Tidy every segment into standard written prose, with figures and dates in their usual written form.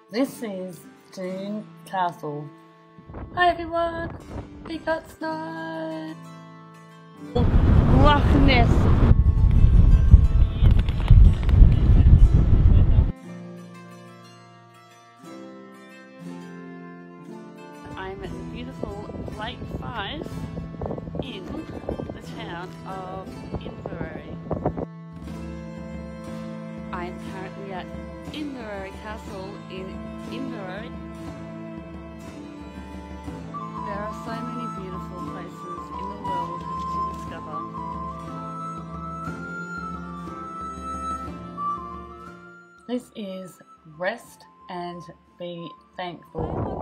This is Doon Castle. Hi everyone! We got snow! Loch Ness! I'm at the beautiful Lake Fife in the town of Inverary. I'm currently at Inverary Castle in Inverary. There are so many beautiful places in the world to discover. This is Rest and Be Thankful.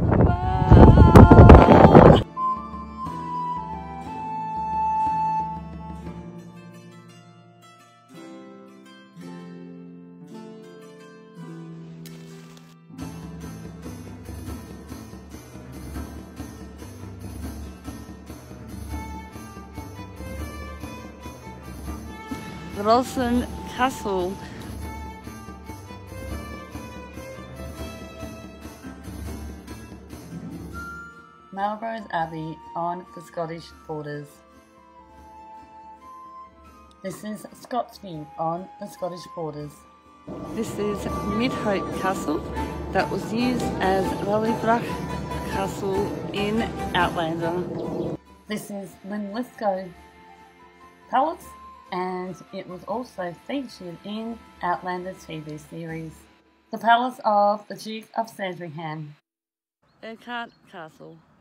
Rosen Castle. Melrose Abbey on the Scottish borders. This is Scotsview on the Scottish borders. This is Midhope Castle that was used as Lillibruck Castle in Outlander. This is Linlithgow Palace, and it was also featured in Outlander TV series. The Palace of the Duke of Sandringham. Urquhart Castle.